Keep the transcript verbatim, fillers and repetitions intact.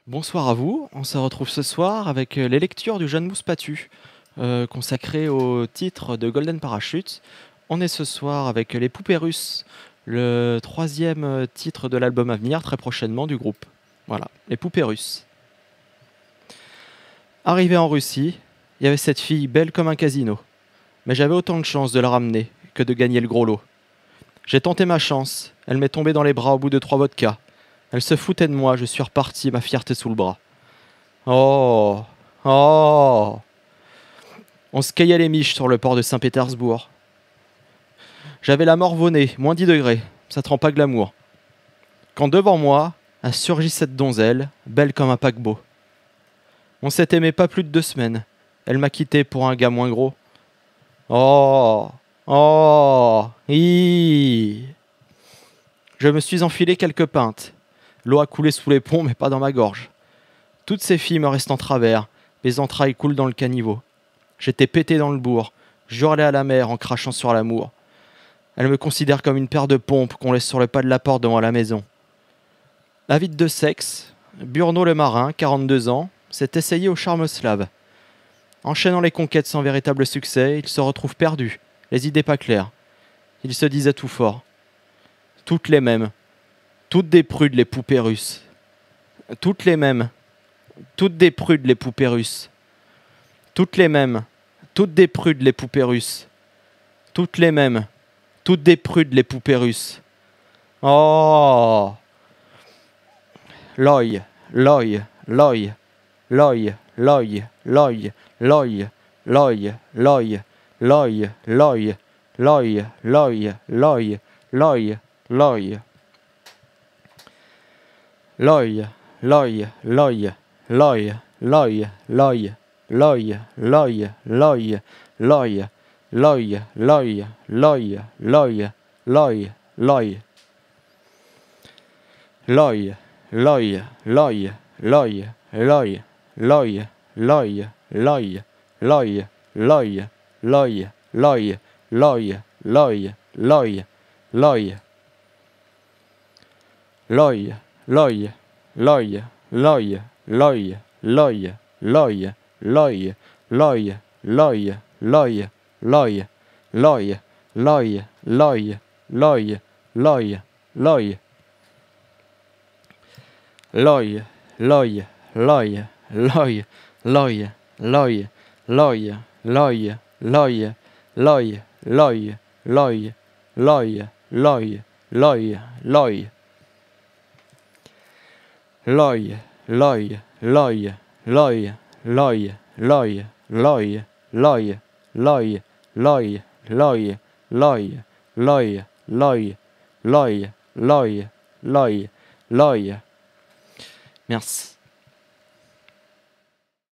Bonsoir à vous, on se retrouve ce soir avec euh, les lectures du Jeune Mousse Pattu, euh, consacré au titre de Golden Parachute. On est ce soir avec Les Poupées Russes, le troisième euh, titre de l'album à venir très prochainement du groupe. Voilà, Les Poupées Russes. Arrivé en Russie, il y avait cette fille belle comme un casino, mais j'avais autant de chance de la ramener que de gagner le gros lot. J'ai tenté ma chance, elle m'est tombée dans les bras au bout de trois vodkas. Elle se foutait de moi, je suis reparti, ma fierté sous le bras. Oh, oh. On se caillait les miches sur le port de Saint-Pétersbourg. J'avais la morvonnée, moins dix degrés, ça te rend pas glamour. Quand devant moi a surgi cette donzelle, belle comme un paquebot. On s'est aimé pas plus de deux semaines. Elle m'a quitté pour un gars moins gros. Oh, oh, hi. Je me suis enfilé quelques pintes. L'eau a coulé sous les ponts, mais pas dans ma gorge. Toutes ces filles me restent en travers, mes entrailles coulent dans le caniveau. J'étais pété dans le bourg, j'hurlais à la mer en crachant sur l'amour. Elle me considère comme une paire de pompes qu'on laisse sur le pas de la porte devant la maison. Avide de sexe, Burno le marin, quarante-deux ans, s'est essayé au charme slave. Enchaînant les conquêtes sans véritable succès, il se retrouve perdu, les idées pas claires. Il se disait tout fort. Toutes les mêmes. Toutes des prudes les poupées russes. Toutes les mêmes. Toutes des prudes les poupées russes. Toutes les mêmes. Toutes des prudes les poupées russes. Toutes les mêmes. Toutes des prudes les poupées russes. Oh. L'oeil, l'oeil, l'oeil, l'oeil, l'oeil, l'oeil, l'oeil, l'oeil, l'oeil, l'oeil, l'oeil, l'oeil, l'oeil, l'oeil, l'oeil, l'oeil. L'oeil, l'oeil, l'oeil, l'oeil, l'oeil, l'oeil, l'oeil, l'oeil, l'oeil, l'oeil, l'oeil, l'oeil, l'oeil, l'oeil, l'oeil, l'oeil. L'oeil, l'oeil, l'oeil, l'oeil, l'oeil, l'oeil, l'oeil, l'oeil, l'oeil, l'oeil, l'oeil, l'oeil, l'oeil, l'oeil, l'oeil, l'oeil. L'oeil, l'oeil, l'oeil, l'oeil, l'oeil, l'oeil, l'oeil, l'oeil, l'oeil, l'oeil, l'oeil, l'oeil, l'oeil, l'oeil, l'oeil, l'oeil, l'oeil, l'oeil. L'oeil, l'oeil, l'oeil, l'oeil, l'oeil, l'oeil, l'oeil, l'oeil, l'oeil, l'oeil, l'oeil, l'oeil, l'oeil, l'oeil, l'oeil, l'oeil. L'oeil, l'oeil, l'oeil, l'oeil, l'oeil, l'oeil, l'oeil, l'oeil, l'oeil, l'oeil, l'oeil, l'oeil, l'oeil, l'oeil, l'oeil, l'oeil, l'oeil, l'oeil. Merci.